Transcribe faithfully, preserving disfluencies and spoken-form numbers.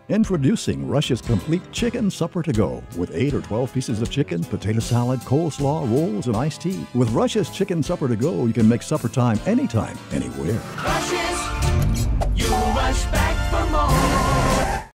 Introducing Rush's Complete Chicken Supper to Go with eight or twelve pieces of chicken, potato salad, coleslaw, rolls, and iced tea. With Rush's Chicken Supper to Go, you can make supper time anytime, anywhere. Rush's, you rush back for more.